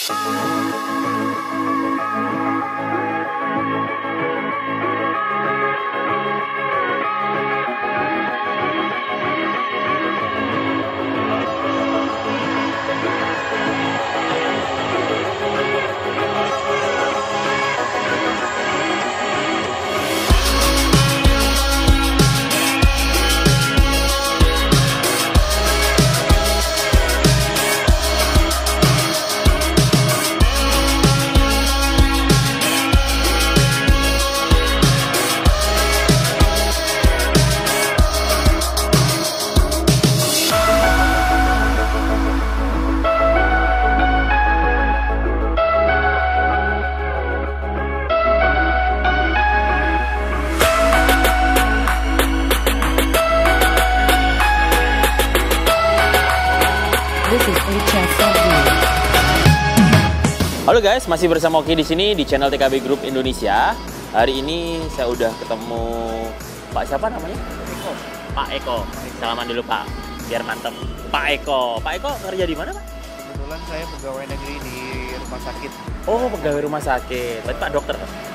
Halo guys, masih bersama Oki di sini di channel TKB Group Indonesia. Hari ini saya udah ketemu Pak siapa namanya? Eko. Pak Eko. Salaman dulu Pak, biar mantep. Pak Eko. Pak Eko kerja di mana Pak? Kebetulan saya pegawai negeri di rumah sakit. Oh, pegawai rumah sakit. Berarti Pak dokter.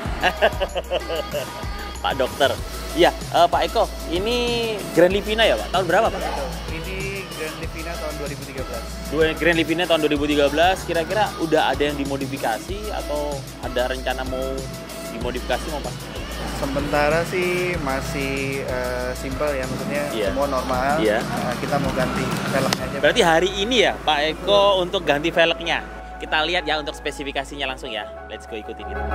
Pak dokter. Iya, Pak Eko. Ini Grand Livina ya Pak? Tahun berapa Pak? Ini Grand Livina tahun 2013. Grand Livina tahun 2013. Kira-kira udah ada yang dimodifikasi atau ada rencana mau dimodifikasi mau Pak? Sementara sih masih simple ya, maksudnya semua normal. Iya. Kita mau ganti velg aja. Berarti hari ini ya Pak Eko untuk ganti velgnya. Kita lihat ya untuk spesifikasinya langsung ya. Let's go ikutin kita.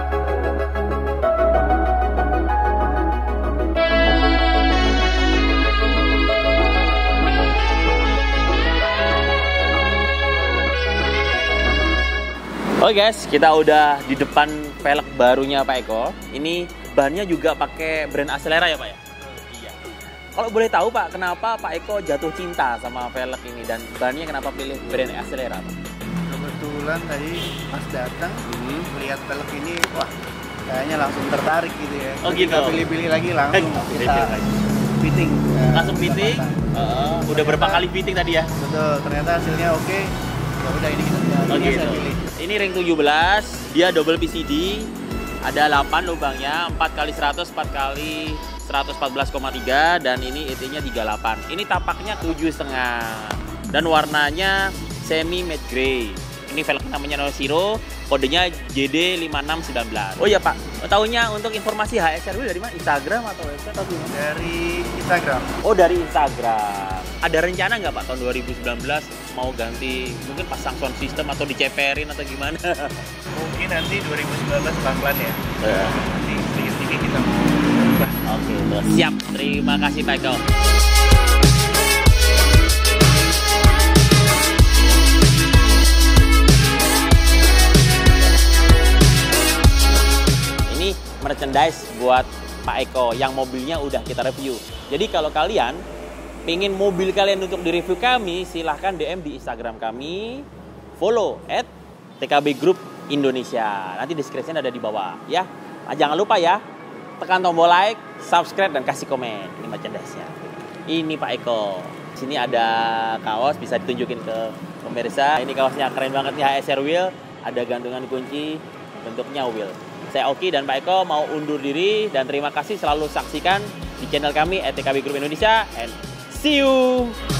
Oke guys, kita udah di depan velg barunya Pak Eko. Ini bannya juga pakai brand Acelera ya Pak ya? Iya. Kalau boleh tahu Pak, kenapa Pak Eko jatuh cinta sama velg ini dan bannya kenapa pilih brand Acelera Pak? Kebetulan tadi pas datang melihat velg ini, wah kayaknya langsung tertarik gitu ya. Oh gitu. Kita pilih-pilih lagi langsung kita fitting. Langsung fitting. Udah berapa kali fitting tadi ya? Betul, ternyata hasilnya oke. Ya udah ini kita saya pilih. Ini ring 17, dia double PCD, ada 8 lubangnya, 4x100, 4x114,3 dan ini ET-nya 38. Ini tapaknya 7,5 dan warnanya semi matte gray. Ini velg namanya No Zero, kodenya JD5619. Oh iya Pak, tahunya untuk informasi HSR dari mana? Instagram atau website atau gimana? Dari Instagram. Oh dari Instagram. Ada rencana nggak Pak tahun 2019 mau ganti mungkin pasang sound system atau diceperin atau gimana? Mungkin nanti 2019 pelan-pelan ya. Nanti sedikit-sedikit kita mau ubah. Oke, siap. Terima kasih Pak Eko. Ini merchandise buat Pak Eko yang mobilnya udah kita review. Jadi kalau kalian pengen mobil kalian untuk direview kami, silahkan DM di Instagram kami, follow @TKB Group Indonesia. Nanti deskripsinya ada di bawah ya. Nah, jangan lupa ya, tekan tombol like, subscribe dan kasih komen. Ini merchandise-nya. Ini Pak Eko. Sini ada kaos bisa ditunjukin ke pemirsa. Ini kaosnya keren banget nih, HSR wheel, ada gantungan kunci, bentuknya wheel. Saya Oki dan Pak Eko mau undur diri dan terima kasih selalu saksikan di channel kami @TKB Group Indonesia and see you.